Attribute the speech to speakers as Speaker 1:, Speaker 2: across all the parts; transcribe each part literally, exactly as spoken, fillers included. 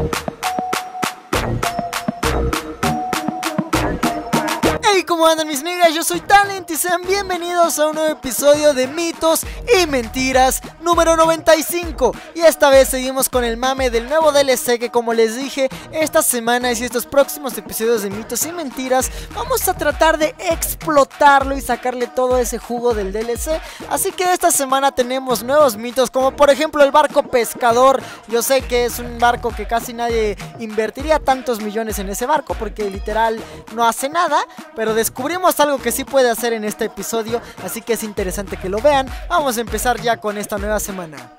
Speaker 1: Hey, ¿cómo andan mis niggas? Yo soy Talent y sean bienvenidos a un nuevo episodio de Mitos y Mentiras número noventa y cinco. Y esta vez seguimos con el mame del nuevo D L C que, como les dije, esta semana y estos próximos episodios de Mitos y Mentiras vamos a tratar de explotarlo y sacarle todo ese jugo del D L C. Así que esta semana tenemos nuevos mitos, como por ejemplo el barco pescador. Yo sé que es un barco que casi nadie invertiría tantos millones en ese barco porque literal no hace nada, pero descubrimos algo que sí puede hacer en este episodio, así que es interesante que lo vean. Vamos a empezar ya con esta nueva semana.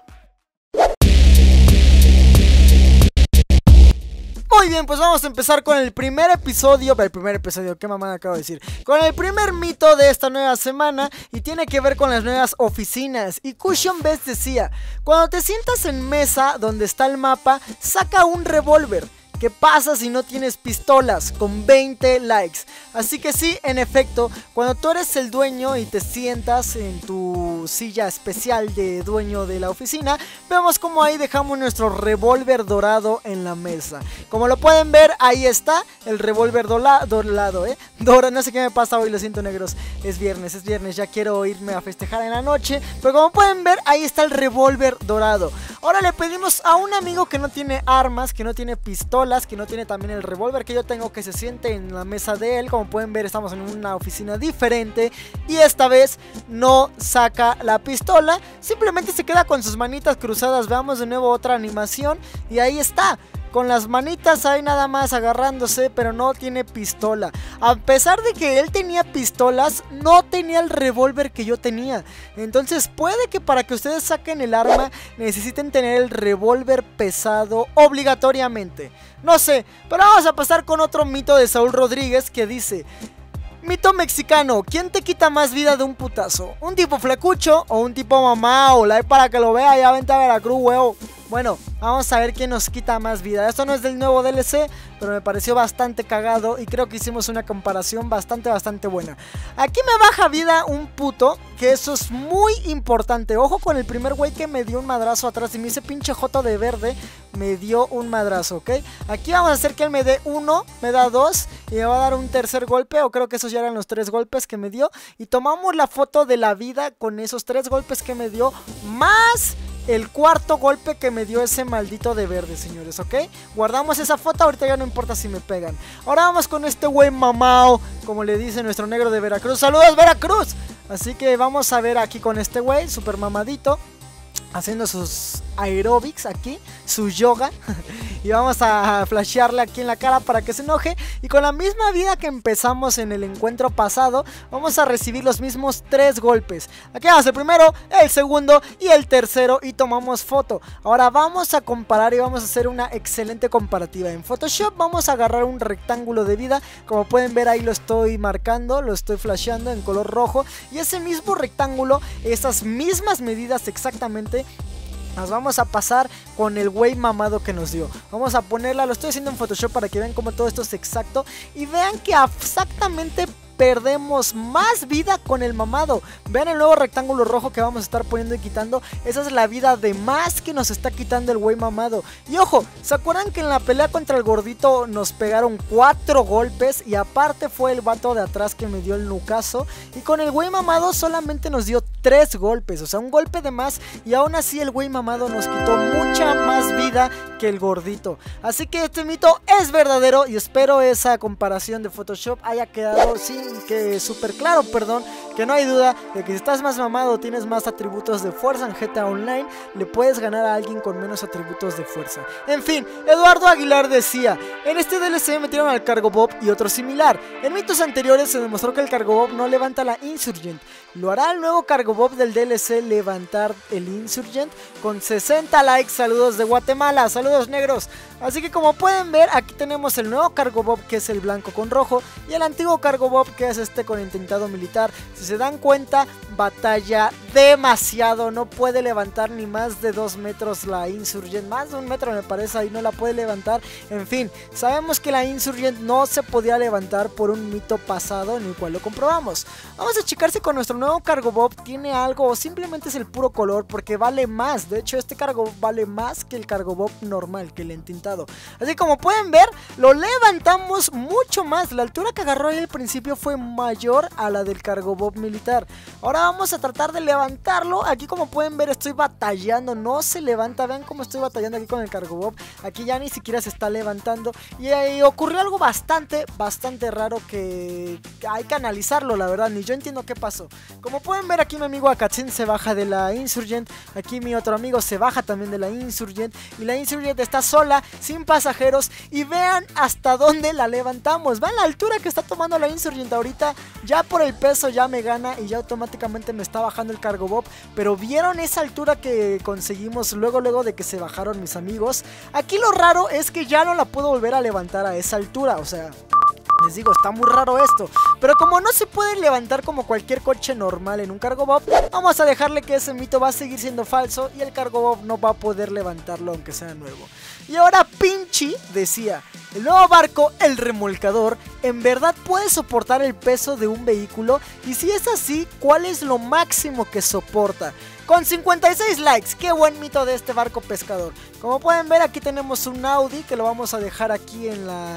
Speaker 1: Muy bien, pues vamos a empezar con el primer episodio, el primer episodio, qué mamada acabo de decir, con el primer mito de esta nueva semana y tiene que ver con las nuevas oficinas. Y Cushion Best decía: cuando te sientas en mesa donde está el mapa, saca un revólver. ¿Qué pasa si no tienes pistolas? Con veinte likes. Así que sí, en efecto, cuando tú eres el dueño y te sientas en tu silla especial de dueño de la oficina, vemos como ahí dejamos nuestro revólver dorado en la mesa. Como lo pueden ver, ahí está el revólver dorado, ¿eh? Dora, no sé qué me pasa hoy, lo siento, negros. Es viernes, es viernes, ya quiero irme a festejar en la noche. Pero como pueden ver, ahí está el revólver dorado. Ahora le pedimos a un amigo que no tiene armas, que no tiene pistolas, que no tiene también el revólver que yo tengo, que se siente en la mesa de él. Como pueden ver, estamos en una oficina diferente y esta vez no saca la pistola, simplemente se queda con sus manitas cruzadas. Veamos de nuevo otra animación y ahí está, con las manitas ahí nada más agarrándose, pero no tiene pistola. A pesar de que él tenía pistolas, no tenía el revólver que yo tenía. Entonces puede que para que ustedes saquen el arma necesiten tener el revólver pesado obligatoriamente. No sé, pero vamos a pasar con otro mito de Saúl Rodríguez que dice: mito mexicano, ¿quién te quita más vida de un putazo? ¿Un tipo flacucho o un tipo mamao? Like para que lo vea, ya vente a Veracruz, huevo. Bueno, vamos a ver quién nos quita más vida. Esto no es del nuevo D L C, pero me pareció bastante cagado y creo que hicimos una comparación bastante, bastante buena. Aquí me baja vida un puto, que eso es muy importante. Ojo con el primer güey que me dio un madrazo atrás y me hice pinche joto de verde, me dio un madrazo, ¿ok? Aquí vamos a hacer que él me dé uno, me da dos y me va a dar un tercer golpe, o creo que esos ya eran los tres golpes que me dio. Y tomamos la foto de la vida con esos tres golpes que me dio, más el cuarto golpe que me dio ese maldito de verde, señores, ¿ok? Guardamos esa foto, ahorita ya no importa si me pegan. Ahora vamos con este güey mamao, como le dice nuestro negro de Veracruz. ¡Saludos, Veracruz! Así que vamos a ver aquí con este güey, super mamadito, haciendo sus aeróbics aquí, su yoga. Y vamos a flashearle aquí en la cara para que se enoje. Y con la misma vida que empezamos en el encuentro pasado, vamos a recibir los mismos tres golpes. Aquí vamos el primero, el segundo y el tercero, y tomamos foto. Ahora vamos a comparar y vamos a hacer una excelente comparativa. En Photoshop vamos a agarrar un rectángulo de vida. Como pueden ver, ahí lo estoy marcando, lo estoy flasheando en color rojo. Y ese mismo rectángulo, esas mismas medidas exactamente, las vamos a pasar con el güey mamado que nos dio. Vamos a ponerla, lo estoy haciendo en Photoshop para que vean cómo todo esto es exacto. Y vean que exactamente perdemos más vida con el mamado. Vean el nuevo rectángulo rojo que vamos a estar poniendo y quitando. Esa es la vida de más que nos está quitando el güey mamado. Y ojo, ¿se acuerdan que en la pelea contra el gordito nos pegaron cuatro golpes? Y aparte fue el vato de atrás que me dio el nucazo. Y con el güey mamado solamente nos dio tres golpes, o sea, un golpe de más. Y aún así el güey mamado nos quitó mucha más vida que el gordito. Así que este mito es verdadero y espero esa comparación de Photoshop haya quedado sin que súper claro, perdón, que no hay duda de que si estás más mamado, tienes más atributos de fuerza en G T A Online, le puedes ganar a alguien con menos atributos de fuerza. En fin, Eduardo Aguilar decía: en este D L C metieron al Cargo Bob y otro similar. En mitos anteriores se demostró que el Cargo Bob no levanta la Insurgent. ¿Lo hará el nuevo Cargo Bob del D L C levantar el Insurgent? Con sesenta likes, saludos de Guatemala, saludos negros. Así que como pueden ver, aquí tenemos el nuevo Cargo Bob, que es el blanco con rojo, y el antiguo Cargo Bob, que es este con intentado militar. Si se dan cuenta, batalla demasiado. No puede levantar ni más de dos metros la Insurgent. Más de un metro me parece, ahí no la puede levantar. En fin, sabemos que la Insurgent no se podía levantar por un mito pasado en el cual lo comprobamos. Vamos a checar si con nuestro nuevo Cargobob tiene algo o simplemente es el puro color, porque vale más. De hecho, este Cargobob vale más que el Cargobob normal, que el entintado. Así como pueden ver, lo levantamos mucho más. La altura que agarró ahí al principio fue mayor a la del Cargobob militar. Ahora vamos a tratar de levantarlo. Aquí como pueden ver estoy batallando, no se levanta. Vean cómo estoy batallando aquí con el Cargobob. Aquí ya ni siquiera se está levantando. Y ahí ocurrió algo bastante, bastante raro que hay que analizarlo, la verdad. Ni yo entiendo qué pasó. Como pueden ver aquí mi amigo Akatsin se baja de la Insurgent. Aquí mi otro amigo se baja también de la Insurgent. Y la Insurgent está sola, sin pasajeros. Y vean hasta dónde la levantamos. Vean la altura que está tomando la Insurgent ahorita. Ya por el peso ya me gana y ya automáticamente me está bajando el Cargobob. Pero vieron esa altura que conseguimos luego luego de que se bajaron mis amigos. Aquí lo raro es que ya no la puedo volver a levantar a esa altura. O sea, les digo, está muy raro esto. Pero como no se puede levantar como cualquier coche normal en un Cargobob, vamos a dejarle que ese mito va a seguir siendo falso y el Cargobob no va a poder levantarlo aunque sea nuevo. Y ahora Pinchy decía: el nuevo barco, el remolcador, ¿en verdad puede soportar el peso de un vehículo? Y si es así, ¿cuál es lo máximo que soporta? Con cincuenta y seis likes, qué buen mito de este barco pescador. Como pueden ver, aquí tenemos un Audi que lo vamos a dejar aquí en la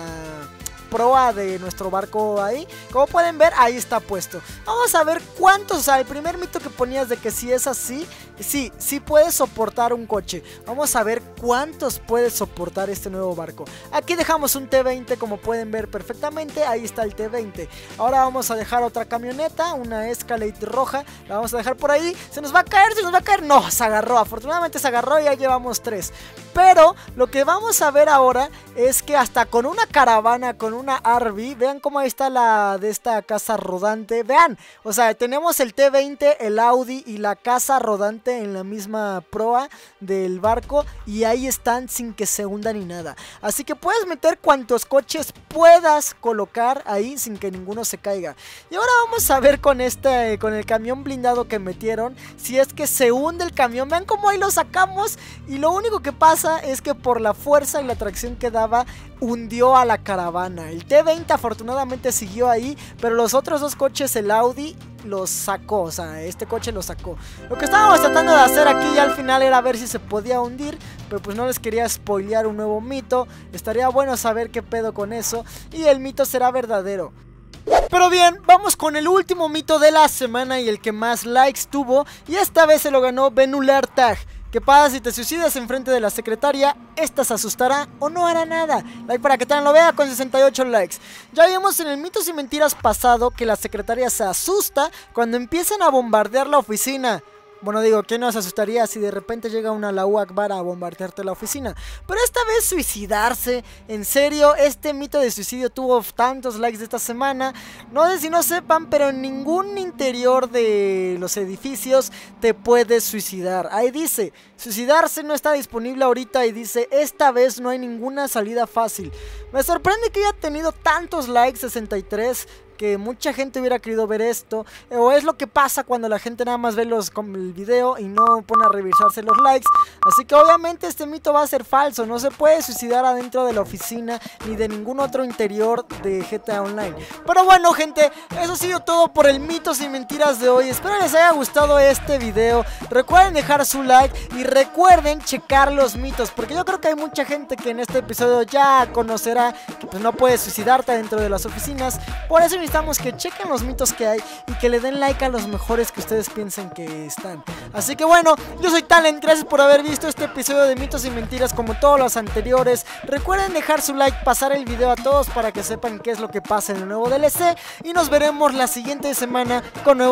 Speaker 1: proa de nuestro barco ahí. Como pueden ver, ahí está puesto. Vamos a ver cuántos, o sea, el primer mito que ponías de que si es así, sí, sí puede soportar un coche. Vamos a ver cuántos puede soportar este nuevo barco. Aquí dejamos un T veinte, como pueden ver perfectamente, ahí está el T veinte. Ahora vamos a dejar otra camioneta, una Escalade roja, la vamos a dejar por ahí. Se nos va a caer, se nos va a caer, no, se agarró, afortunadamente se agarró y ya llevamos tres. Pero lo que vamos a ver ahora es que hasta con una caravana, con una R V, vean cómo ahí está la de esta casa rodante, vean, o sea, tenemos el T veinte, el Audi y la casa rodante en la misma proa del barco y ahí están sin que se hunda ni nada. Así que puedes meter cuantos coches puedas colocar ahí sin que ninguno se caiga. Y ahora vamos a ver con este, con el camión blindado que metieron, si es que se hunde el camión. Vean cómo ahí lo sacamos y lo único que pasa es que por la fuerza y la tracción que daba hundió a la caravana. El T veinte afortunadamente siguió ahí, pero los otros dos coches, el Audi los sacó, o sea, este coche lo sacó. Lo que estábamos tratando de hacer aquí ya al final era ver si se podía hundir, pero pues no les quería spoilear un nuevo mito. Estaría bueno saber qué pedo con eso y el mito será verdadero. Pero bien, vamos con el último mito de la semana y el que más likes tuvo, y esta vez se lo ganó Benular Tag. ¿Qué pasa si te suicidas enfrente de la secretaria? ¿Esta se asustará o no hará nada? Like para que también lo vea con sesenta y ocho likes. Ya vimos en el Mitos y Mentiras pasado que la secretaria se asusta cuando empiezan a bombardear la oficina. Bueno, digo, ¿qué nos asustaría si de repente llega una Allahu Akbar a bombardearte la oficina? Pero esta vez suicidarse, en serio, este mito de suicidio tuvo tantos likes de esta semana. No sé si no sepan, pero en ningún interior de los edificios te puedes suicidar. Ahí dice, suicidarse no está disponible ahorita y dice, esta vez no hay ninguna salida fácil. Me sorprende que haya tenido tantos likes, sesenta y tres, que mucha gente hubiera querido ver esto, o es lo que pasa cuando la gente nada más ve los, el video y no pone a revisarse los likes. Así que obviamente este mito va a ser falso, no se puede suicidar adentro de la oficina ni de ningún otro interior de G T A Online. Pero bueno gente, eso ha sido todo por el Mitos y Mentiras de hoy. Espero les haya gustado este video, recuerden dejar su like y recuerden checar los mitos, porque yo creo que hay mucha gente que en este episodio ya conocerá que pues no puedes suicidarte dentro de las oficinas. Por eso necesitamos que chequen los mitos que hay y que le den like a los mejores que ustedes piensen que están. Así que bueno, yo soy Talent, gracias por haber visto este episodio de Mitos y Mentiras como todos los anteriores. Recuerden dejar su like, pasar el video a todos para que sepan qué es lo que pasa en el nuevo D L C y nos veremos la siguiente semana con nuevos